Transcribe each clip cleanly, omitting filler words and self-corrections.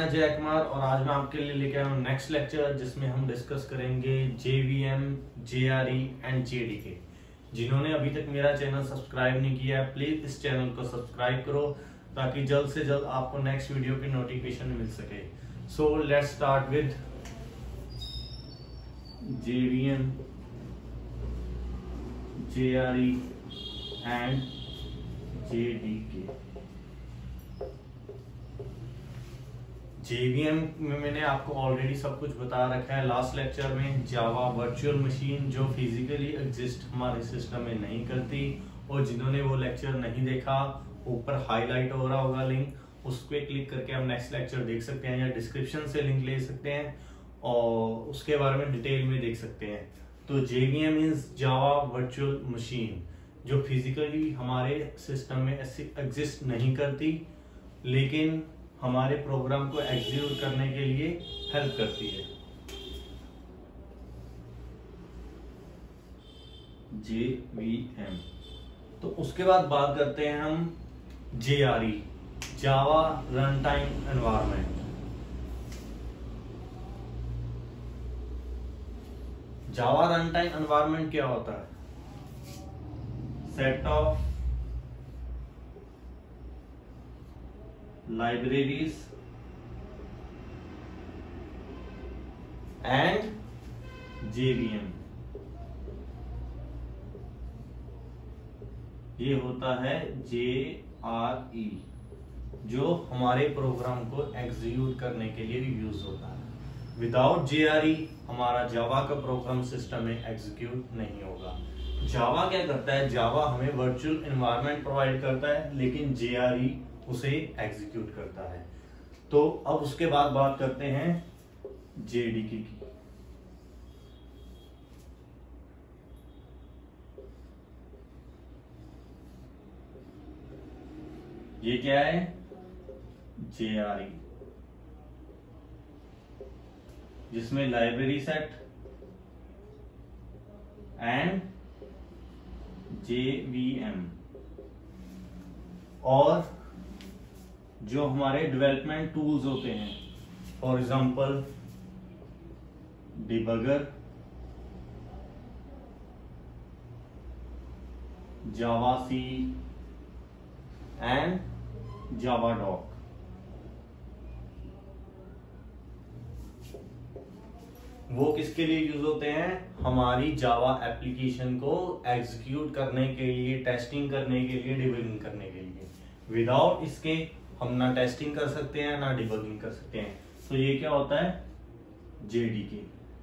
अजय कुमार और आज मैं आपके लिए लेके आया हूँ नेक्स्ट लेक्चर जिसमें हम डिस्कस करेंगे JVM, JRE एंड JDK। जिन्होंने अभी तक मेरा चैनल सब्सक्राइब नहीं किया है प्लीज इस चैनल को सब्सक्राइब करो ताकि जल्द से जल्द आपको नेक्स्ट वीडियो की नोटिफिकेशन मिल सके। So let's start with JVM, JRE and JDK। JVM में मैंने आपको ऑलरेडी सब कुछ बता रखा है लास्ट लेक्चर में। जावा वर्चुअल मशीन जो फिजिकली एग्जिस्ट हमारे सिस्टम में नहीं करती, और जिन्होंने वो लेक्चर नहीं देखा ऊपर हाईलाइट हो रहा होगा लिंक, उस पर क्लिक करके आप नेक्स्ट लेक्चर देख सकते हैं या डिस्क्रिप्शन से लिंक ले सकते हैं और उसके बारे में डिटेल में देख सकते हैं। तो JVM means Java virtual machine जो फिजिकली हमारे सिस्टम में एग्जिस्ट नहीं करती लेकिन हमारे प्रोग्राम को एग्जीक्यूट करने के लिए हेल्प करती है। JVM। तो उसके बाद बात करते हैं हम JRE, Java run time environment. Java run time environment क्या होता है? Set of libraries and JVM। ये होता है JRE जो हमारे प्रोग्राम को एग्जीक्यूट करने के लिए भी यूज होता है। विदाउट JRE हमारा जावा का प्रोग्राम सिस्टम में एग्जीक्यूट नहीं होगा। जावा क्या करता है? जावा हमें वर्चुअल एनवायरनमेंट प्रोवाइड करता है लेकिन JRE उसे एग्जीक्यूट करता है। तो अब उसके बाद बात करते हैं JDK की। ये क्या है? JRE जिसमें लाइब्रेरी सेट एंड JVM और जो हमारे डेवलपमेंट टूल्स होते हैं, for example debugger, Java C and Java doc. वो किसके लिए यूज होते हैं? हमारी जावा एप्लीकेशन को एग्जीक्यूट करने के लिए, टेस्टिंग करने के लिए, डिबगिंग करने के लिए। विदाउट इसके हम ना टेस्टिंग कर सकते हैं ना डिबगिंग कर सकते हैं। तो ये क्या होता है? JDK।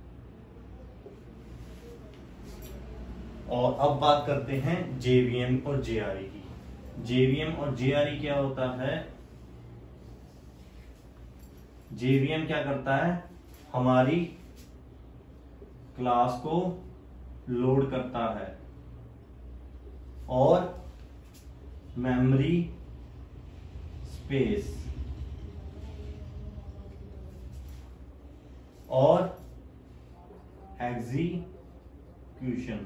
और अब बात करते हैं JVM और JRE की। JVM और JRE क्या होता है? JVM क्या करता है? हमारी क्लास को लोड करता है और मेमोरी स्पेस और एग्जीक्यूशन,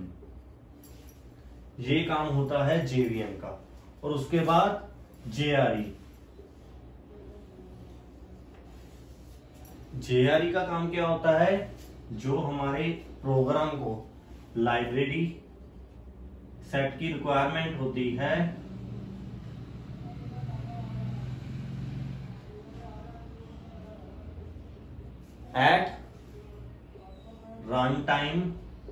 ये काम होता है JVM का। और उसके बाद JRE। JRE का काम क्या होता है? जो हमारे प्रोग्राम को लाइब्रेरी सेट की रिक्वायरमेंट होती है एट रन टाइम,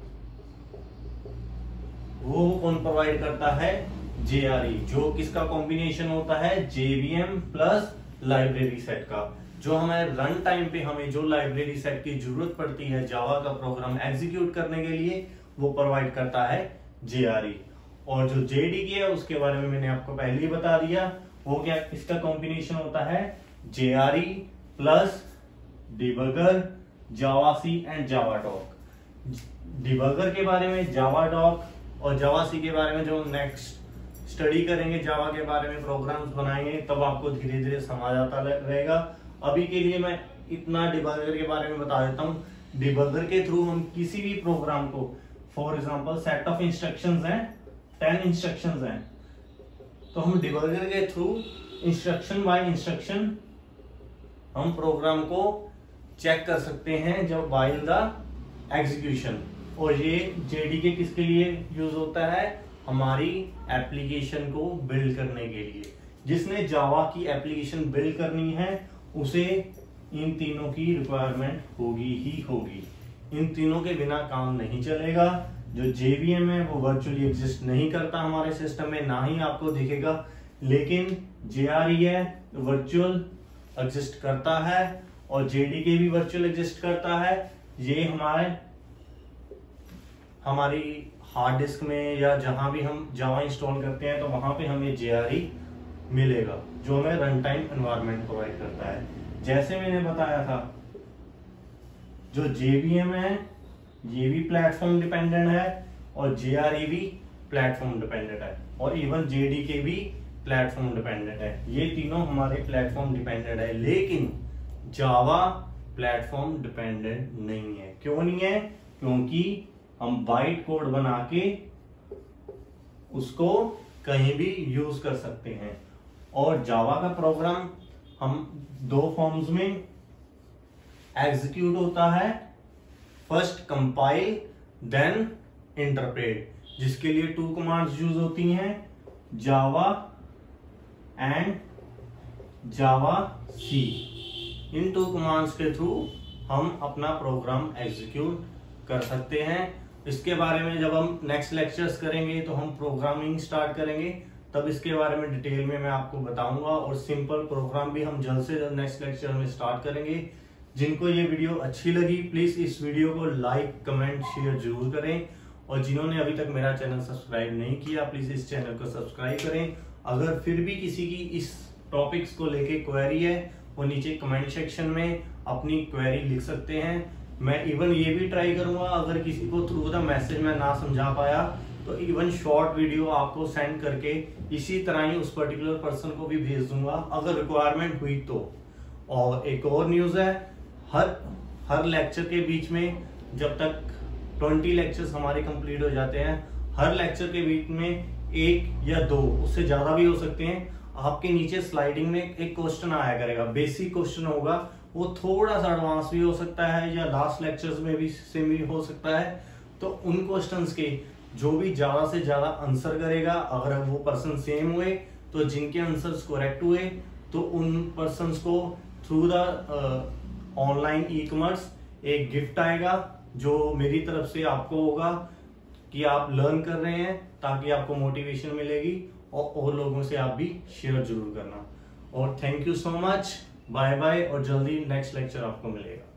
वो कौन प्रोवाइड करता है? JRE, जो किसका कॉम्बिनेशन होता है? JVM प्लस लाइब्रेरी सेट का। जो हमें रन टाइम पे हमें जो लाइब्रेरी सेट की जरूरत पड़ती है जावा का प्रोग्राम एग्जीक्यूट करने के लिए, वो प्रोवाइड करता है JRE। और जो JDK है उसके बारे में मैंने आपको पहले ही बता दिया। वो क्या, इसका कॉम्बिनेशन होता है JRE plus debugger, Java C and Java doc. Debugger के बारे में, जावा डॉक और जावा सी के बारे में जो नेक्स्ट स्टडी करेंगे, जावा के बारे में प्रोग्राम्स बनाएंगे, तब आपको धीरे धीरे समझ आता रहेगा। अभी के लिए मैं इतना डिबगर के बारे में बता देता हूँ। डिबगर के थ्रू हम किसी भी प्रोग्राम को, for example set of instructions हैं, 10 इंस्ट्रक्शंस हैं, तो हम डिबगर के थ्रू इंस्ट्रक्शन बाय इंस्ट्रक्शन हम प्रोग्राम को चेक कर सकते हैं जब वाइल द एग्जीक्यूशन। और ये जेडीके किसके लिए यूज होता है? हमारी एप्लीकेशन को बिल्ड करने के लिए। जिसने जावा की एप्लीकेशन बिल्ड करनी है उसे इन तीनों की रिक्वायरमेंट होगी ही होगी। इन तीनों के बिना काम नहीं चलेगा। जो JVM है वो वर्चुअली एग्जिस्ट नहीं करता हमारे सिस्टम में, ना ही आपको दिखेगा, लेकिन JRE है वर्चुअल एग्जिस्ट करता है और JDK भी वर्चुअल एग्जिस्ट करता है। ये हमारी हार्ड डिस्क में या जहां भी हम जावा इंस्टॉल करते हैं तो वहां पे हमें JRE मिलेगा जो हमें रन टाइम एनवायरनमेंट प्रोवाइड करता है। जैसे मैंने बताया था जो JVM है ये भी प्लेटफॉर्म डिपेंडेंट है और JRE भी प्लेटफॉर्म डिपेंडेंट है और इवन JDK भी प्लेटफॉर्म डिपेंडेंट है। ये तीनों हमारे प्लेटफॉर्म डिपेंडेंट है, लेकिन जावा प्लेटफॉर्म डिपेंडेंट नहीं है। क्यों नहीं है? क्योंकि हम बाइट कोड बना के उसको कहीं भी यूज कर सकते हैं। और जावा का प्रोग्राम हम दो फॉर्म्स में एग्जीक्यूट होता है, फर्स्ट कंपाइल देन इंटरप्रेट, जिसके लिए 2 कमांड्स यूज होती हैं, जावा एंड जावा सी। इन 2 कमांड्स के थ्रू हम अपना प्रोग्राम एग्जीक्यूट कर सकते हैं। इसके बारे में जब हम नेक्स्ट लेक्चर्स करेंगे तो हम प्रोग्रामिंग स्टार्ट करेंगे, तब इसके बारे में डिटेल में मैं आपको बताऊंगा और सिंपल प्रोग्राम भी हम जल्द से जल्द नेक्स्ट लेक्चर में स्टार्ट करेंगे। जिनको ये वीडियो अच्छी लगी प्लीज इस वीडियो को लाइक कमेंट शेयर जरूर करें और जिन्होंने अभी तक मेरा चैनल सब्सक्राइब नहीं किया प्लीज इस चैनल को सब्सक्राइब करें। अगर फिर भी किसी की इस टॉपिक्स को लेके क्वेरी है वो नीचे कमेंट सेक्शन में अपनी क्वेरी लिख सकते हैं। मैं इवन ये भी ट्राई करूंगा अगर किसी को थ्रू द मैसेज में ना समझा पाया तो इवन शॉर्ट वीडियो आपको सेंड करके इसी तरह ही उस पर्टिकुलर पर्सन को भी भेज दूंगा अगर रिक्वायरमेंट हुई तो। और एक और न्यूज है, हर लेक्चर के बीच में जब तक 20 लेक्चर्स हमारे कंप्लीट हो जाते हैं, हर लेक्चर के बीच में 1 या 2 उससे ज्यादा भी हो सकते हैं, आपके नीचे स्लाइडिंग में एक क्वेश्चन आया करेगा। बेसिक क्वेश्चन होगा, वो थोड़ा सा एडवांस भी हो सकता है या लास्ट लेक्चर्स में भी सेम भी हो सकता है। तो उन क्वेश्चंस के जो भी ज्यादा से ज्यादा आंसर करेगा, अगर वो पर्सन सेम हुए तो जिनके आंसर्स करेक्ट हुए तो उन पर्संस को थ्रू द ऑनलाइन ई-कॉमर्स एक गिफ्ट आएगा जो मेरी तरफ से आपको होगा कि आप लर्न कर रहे हैं, ताकि आपको मोटिवेशन मिलेगी और लोगों से आप भी शेयर जरूर करना। और thank you so much, bye bye, और जल्दी नेक्स्ट लेक्चर आपको मिलेगा।